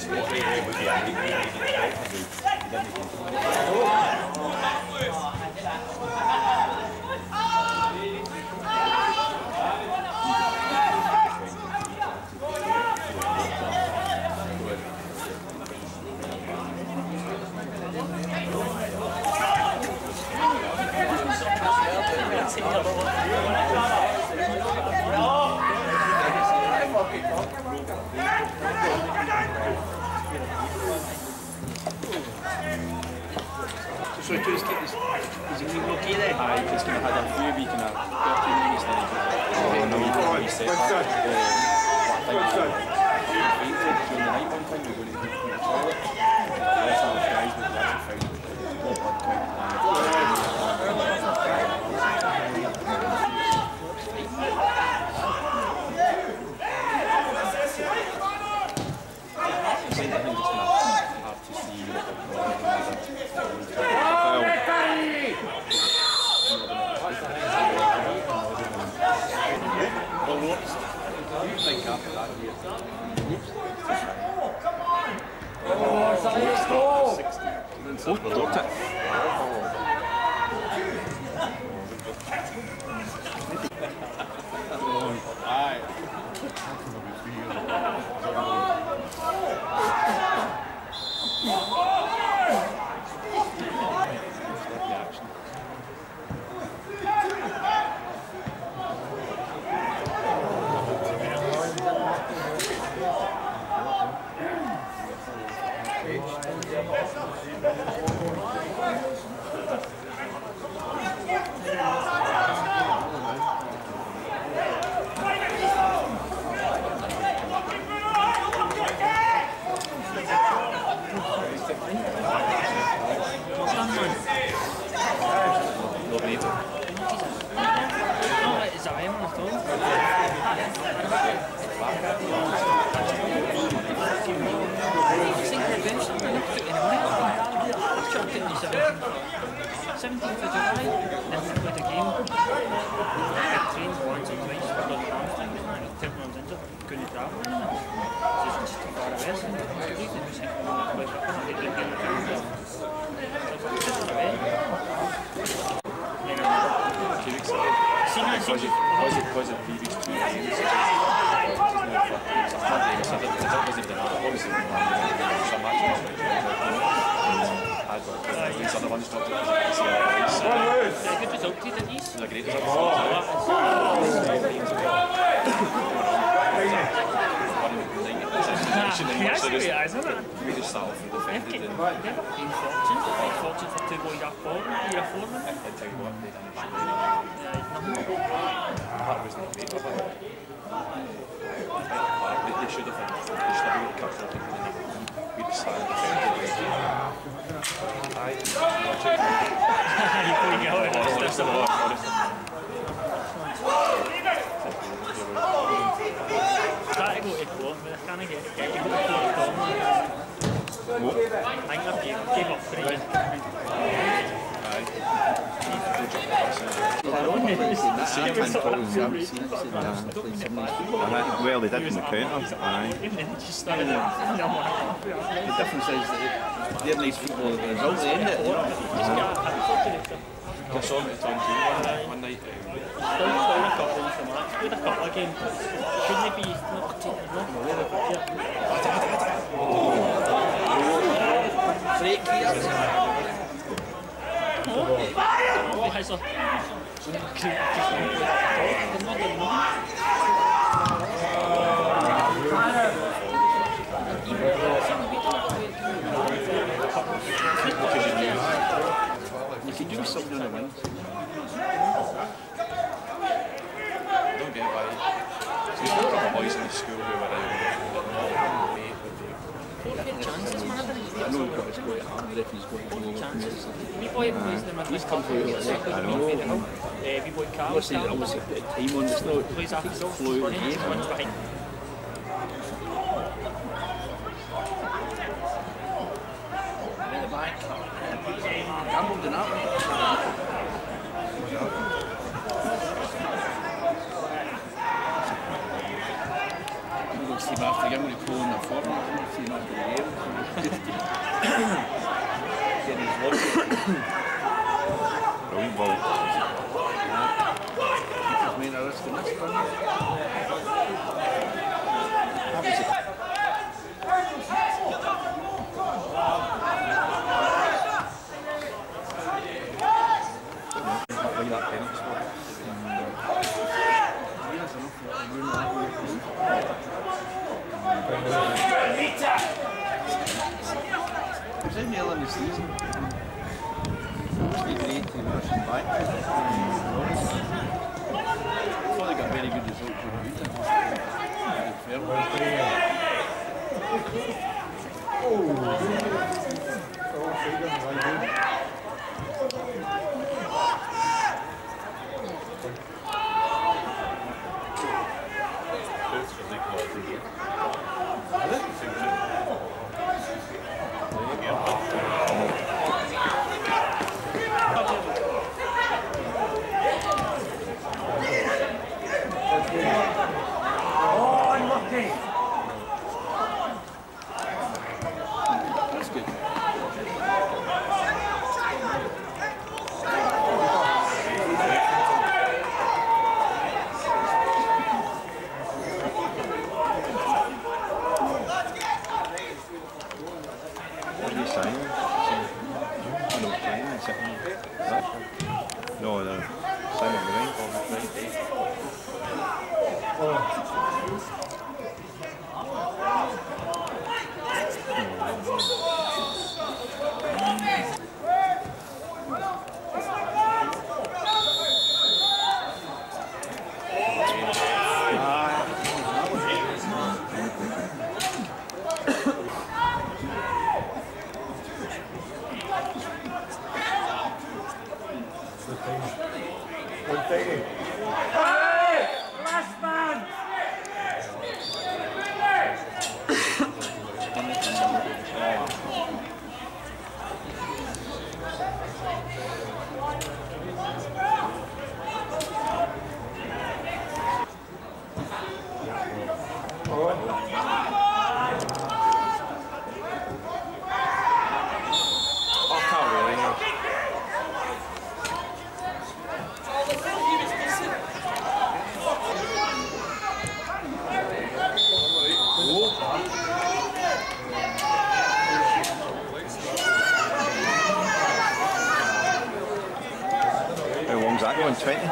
So is he going to be okay there? Aye, he's going to have a few weeks and a 13 minutes then. Oh no, he said that. During the night one time we were going to the toilet. Lots of the guys would actually find blood count. Well, they did in the counter, aye. The difference is that they're nice football at the result, they end it. I saw him at the TV one night. Still a couple of the match. With a couple of games. Shouldn't it be Break here. You can do something on the wing. Don't get why. So there's a couple of boys in the school who were out mate with the I know we've got to go to hand, the referee's going to go chances. We boy plays them at He's come through here. I know. We boy Carl. What's the time on the snow? Plays after the Flew in the one's behind. at the back. Gambled in that one. Sie macht ja gerne die Kohlen nach vorne, sie macht die Leben. Roeinbal. Ich meine, alles gemacht haben. It's only early in the season. Mostly great to Russian back. I thought they got very good results over the weekend. That's good. What are you saying? I know what you're saying. No, no. Same on the ring, obviously. How long's that going? 20?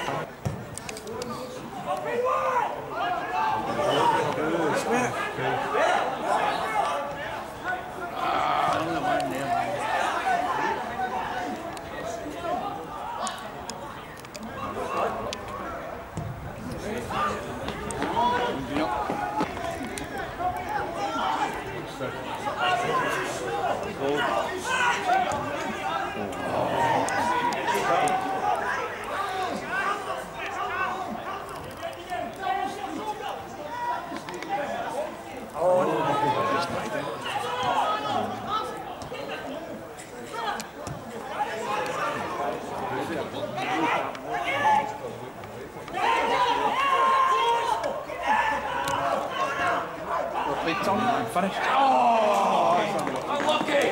It's on and finished. Oh! Unlucky!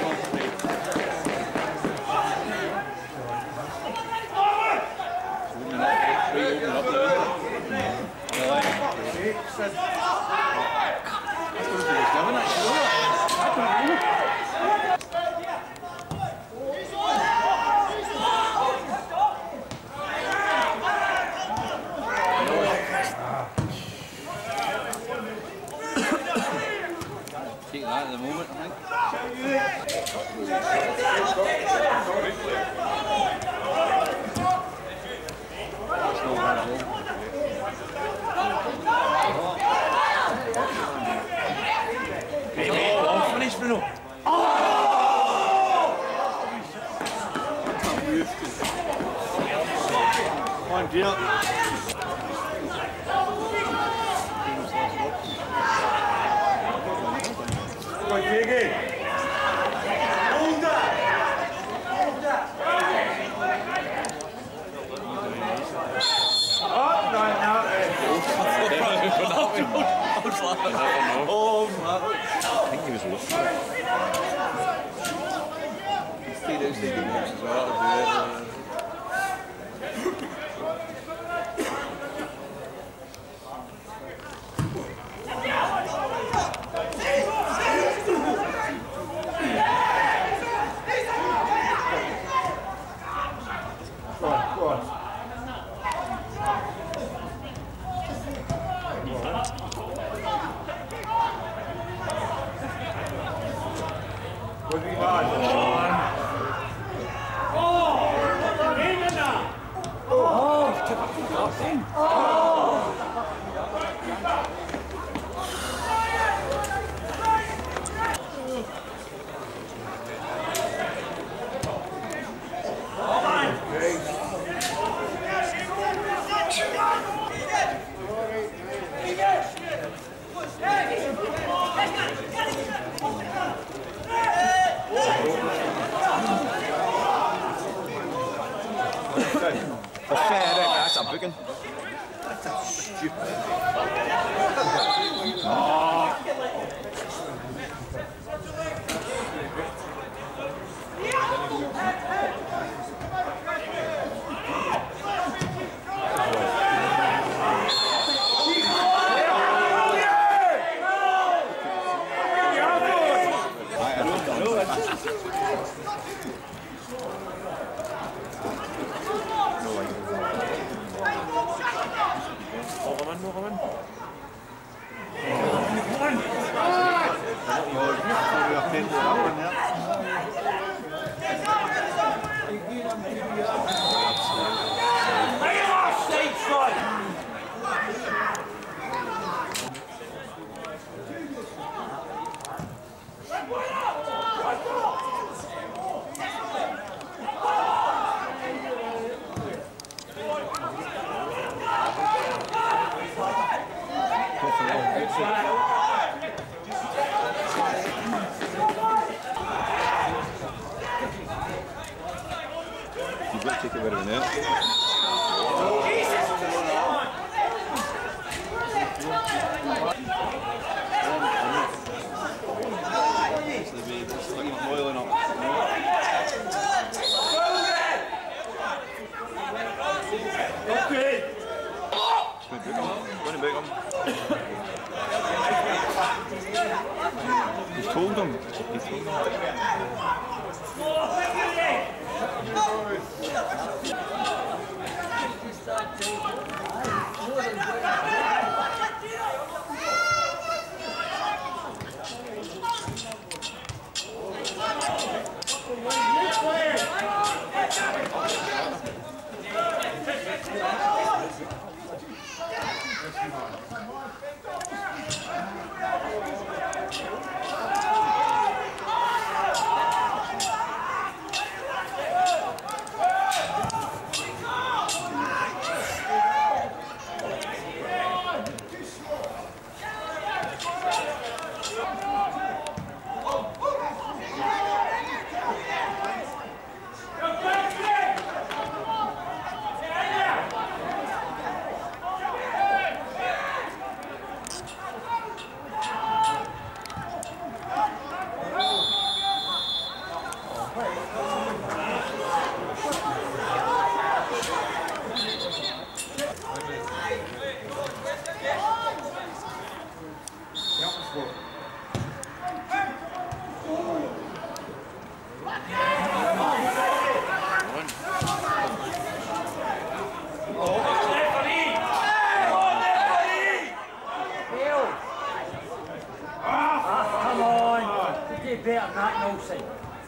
Take that at the moment, I think. Hey, mate, long finish, Bruno. Oh! Come on, dear. Oh, flat. I think he was looking at it. He stayed outside the box as well. That's a booking. You've got to take it with a net. Boiling up. Okay. He's told him. He's told him. Better than that, Nelson.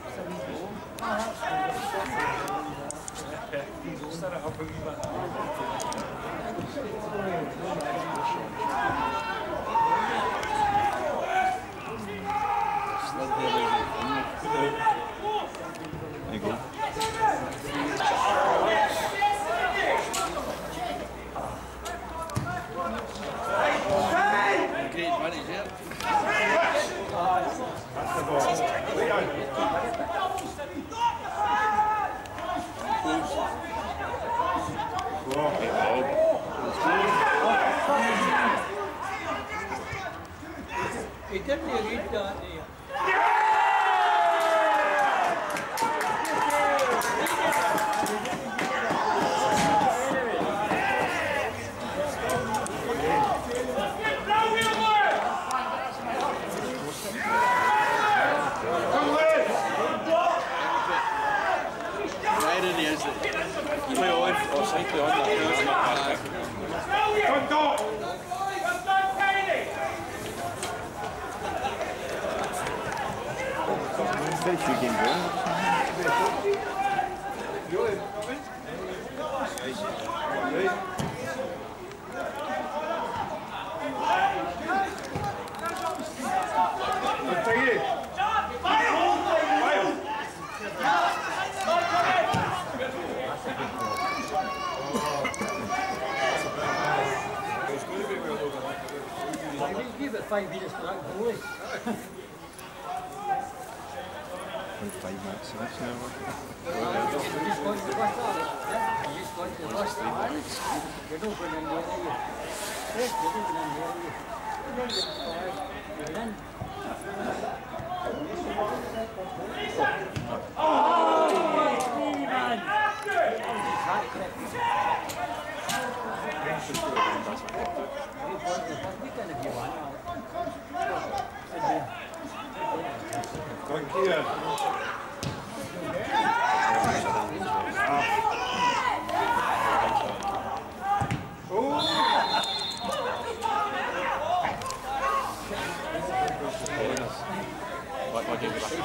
There you go. Great advantage here. He didn't read that there. Play on, offside, play on that. Very few games going. Give it 5 minutes for that goalie. 5 minutes of this now. You just got to the bus, are you? Yeah, you just got to the bus. You're not going in there, are you? Yes, you're not going in there, are you? You're in. Oh, man! Thank you. What game was that?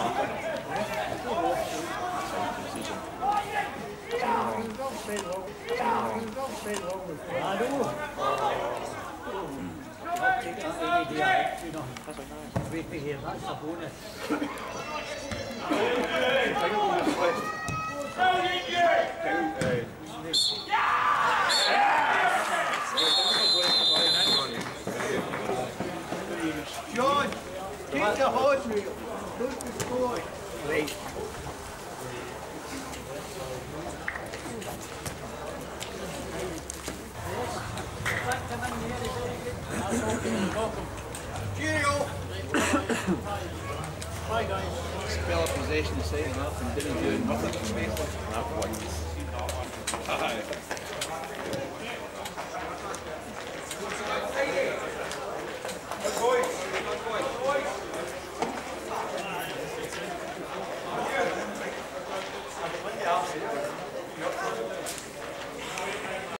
Wait to hear, that's a bonus. John, take the horse wheel. Don't destroy. Right. Cheerio. Hi guys. Spell of possession, setting up and didn't do nothing. That one. Aye.